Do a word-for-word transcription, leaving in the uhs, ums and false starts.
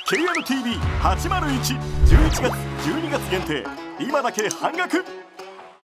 ケーエムティーブイはちまるいち じゅういちがつじゅうにがつ限定、今だけ半額。